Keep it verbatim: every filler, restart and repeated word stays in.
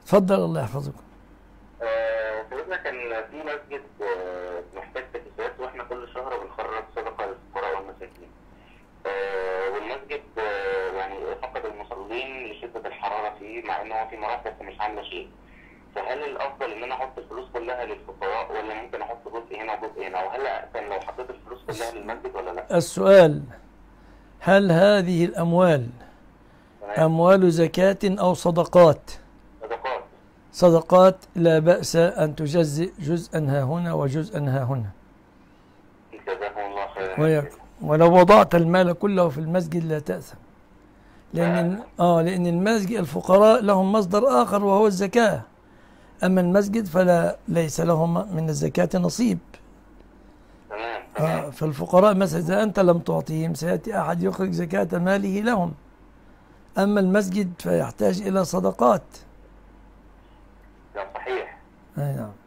اتفضل الله يحفظكم. آه، سيدنا كان في مسجد آه، محتاج تكييفات، واحنا كل شهر بنخرج صدقه للفقراء والمساكين. آه، والمسجد آه، يعني فقد المصلين لشده الحراره فيه، مع ان هو في مرافق بس مش عامله شيء. فهل الافضل ان انا احط الفلوس كلها للفقراء، ولا ممكن احط جزء هنا وجزء هنا؟ وهل احسن لو حطيت الفلوس كلها للمسجد ولا لا؟ السؤال: هل هذه الأموال تمام. أموال زكاة أو صدقات؟ صدقات. صدقات لا بأس أن تجزئ جزءا ها هنا وجزءا ها هنا. جزاكم الله خيرا. وياك. ولو وضعت المال كله في المسجد لا تأثم، لأن آه لأن المسجد الفقراء لهم مصدر آخر وهو الزكاة، أما المسجد فلا ليس لهم من الزكاة نصيب. تمام. آه فالفقراء مثلا إذا أنت لم تعطيهم سيأتي أحد يخرج زكاة ماله لهم، أما المسجد فيحتاج إلى صدقات. ده صحيح. أي نعم.